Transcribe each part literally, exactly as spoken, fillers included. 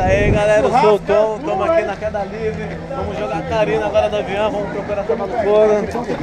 aí galera, eu sou o Tom, estamos aqui na queda livre, vamos jogar Karina agora do avião, vamos procurar tomar no couro.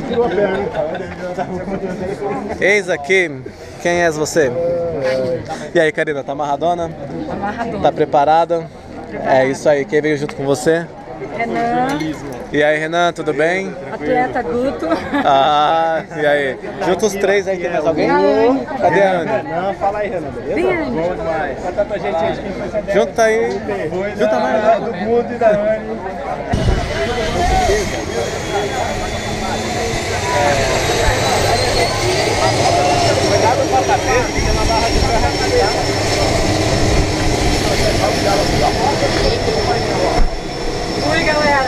Eis aqui, quem és você? E aí Karina, tá amarradona? Amarradona. Tá preparada? É isso aí, quem veio junto com você? Renan. E aí Renan, tudo bem? Atleta Guto. Ah, e aí? Juntos os três aí, tem mais alguém? Cadê a Ana? Não, fala aí, Renan, beleza? Bem, Bom demais. Conta pra gente aí quem foi essa ideia. Junta aí. Junta mais, né? Do Guto e da Anne. Cuidado com a cabeça, tem uma barra de ferro aqui. Oi, galera.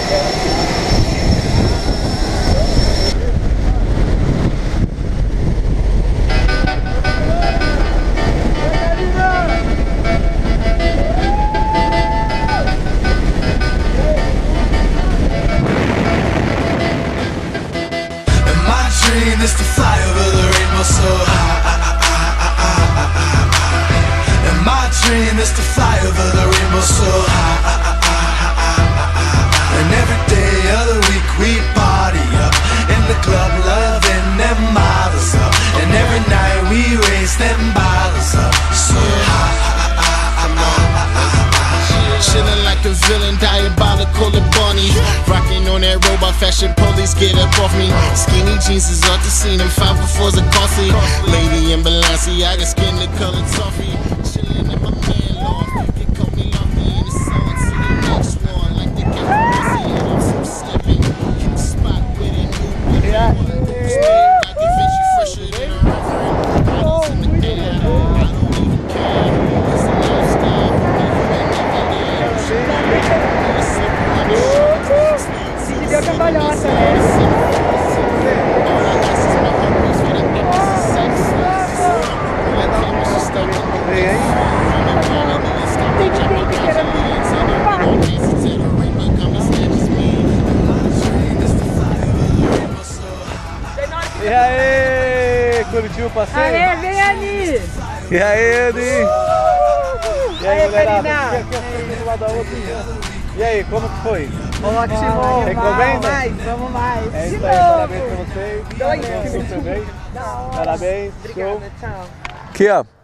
Is to fly over the rainbow so high. And my dream is to fly over the rainbow so high. And every day of the week we party up in the club, loving them models up. And every night we raise them bottles up so high. Chillin' like a villain, diabolical and bunny. Rocking on that robot fashion, police get up off me. Skinny jeans is off the scene, and five befores are costly. Lady in Balenciaga, skin the color toffee. Chillin' in my man loft, you can call me Lofty. In the sun, see the next one, like the Captain and I'm so slipping. Hit the spot with it, new with it. I can fit you fresher than a reverend. Bottles in the air, I don't even care. It's a lifestyle. Se deu cambalhota, né? E aí, curtiu o passeio? Aê, vem ali! E aí, Edi? E aí, Aê, galera? Karina. Aqui, aqui, aqui, do lado da outra. E aí, como que foi? Ótimo! Recomenda? Mais, vamos mais! É De isso aí, novo. parabéns pra vocês. Dois. Parabéns, super bem. Da hora. Parabéns, show. Obrigada, tchau. Aqui, ó.